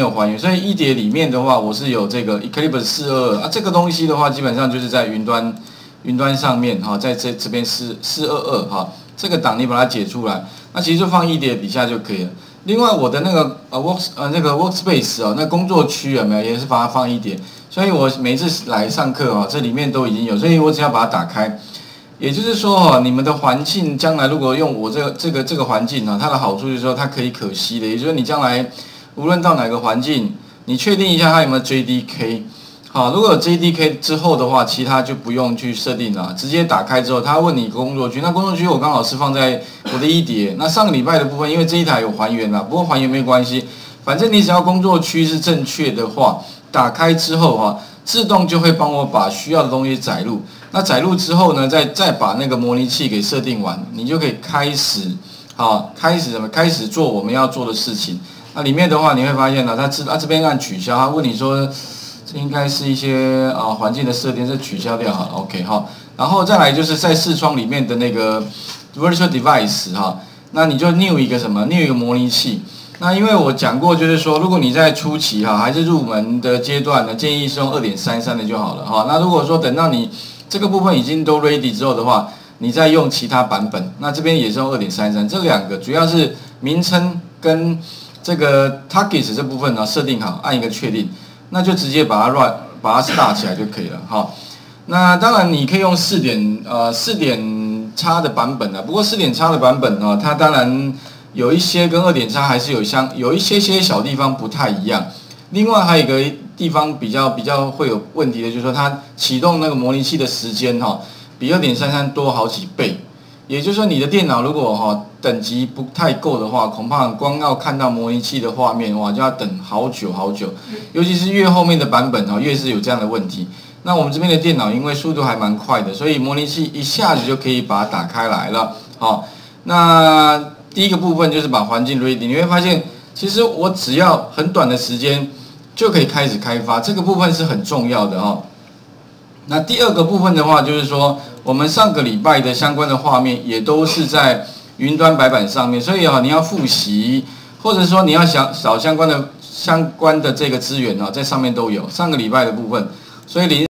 有还原，所以一碟里面的话，我是有这个 Eclipse 422啊，这个东西的话，基本上就是在云端上面哈，在这边422哈，这个档你把它解出来，那其实就放一碟底下就可以了。另外我的那个workspace 啊，那工作区有没有也是把它放一碟，所以我每次来上课啊，这里面都已经有，所以我只要把它打开。也就是说哈，你们的环境将来如果用我这个环境啊，它的好处就是说它可以可惜的，也就是说你将来无论到哪个环境，你确定一下它有没有 JDK。好，如果有 JDK 之后的话，其他就不用去设定了，直接打开之后，他问你工作区，那工作区我刚好是放在我的一碟。那上个礼拜的部分，因为这一台有还原啦，不过还原没关系，反正你只要工作区是正确的话，打开之后哈，自动就会帮我把需要的东西载入。那载入之后呢，再把那个模拟器给设定完，你就可以开始开始做我们要做的事情。那里面的话，你会发现呢，它这边按取消，它问你说。应该是一些环境的设定，是取消掉好了 ，OK 哈。然后再来就是在视窗里面的那个 Virtual Device 哈，那你就 New 一个什么 ？New 一个模拟器。那因为我讲过，就是说如果你在初期哈，还是入门的阶段呢，建议是用 2.33 的就好了哈。那如果说等到你这个部分已经都 ready 之后的话，你再用其他版本，那这边也是用 2.33，这两个主要是名称跟这个 Target 这部分呢设定好，按一个确定。那就直接把它 start 起来就可以了哈。那当然你可以用4点叉的版本啊，不过4点叉的版本呢，它当然有一些跟2点叉还是有一些小地方不太一样。另外还有一个地方比较会有问题的，就是说它启动那个模拟器的时间哈，比2.33多好几倍。也就是说，你的电脑如果等级不太够的话，恐怕光要看到模拟器的画面哇，就要等好久。尤其是越后面的版本越是有这样的问题。那我们这边的电脑因为速度还蛮快的，所以模拟器一下子就可以把它打开来了。好，那第一个部分就是把环境 ready， 你会发现其实我只要很短的时间就可以开始开发，这个部分是很重要的哈。那第二个部分的话，就是说我们上个礼拜的相关的画面也都是在云端白板上面，所以你要复习，或者说你要找相关的这个资源在上面都有上个礼拜的部分，所以